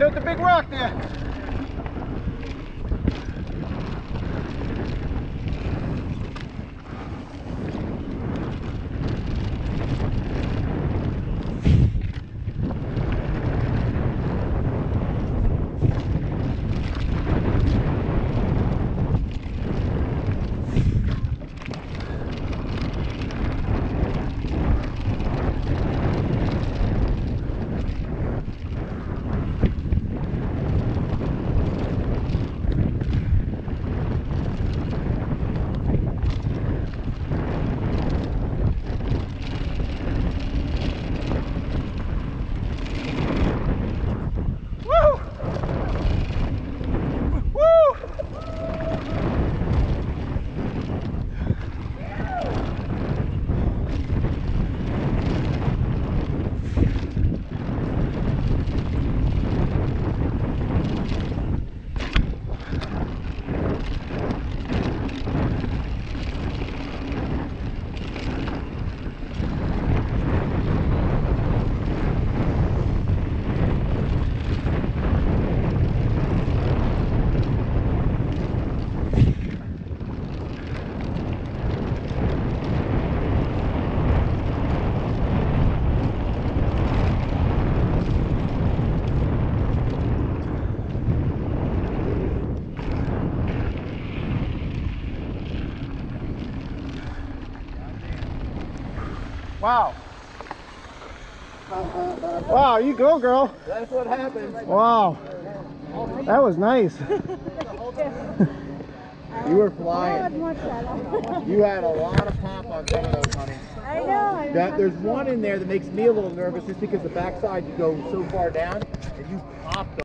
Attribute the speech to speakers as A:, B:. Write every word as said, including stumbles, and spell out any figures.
A: there's the big rock there. Wow. Wow, you go, girl.
B: That's what happens.
A: Wow. That was nice.
B: You were flying. You had a lot of pop on some of those, honey.
C: I know.
B: That, there's one in there that makes me a little nervous just because the backside you go so far down and you popped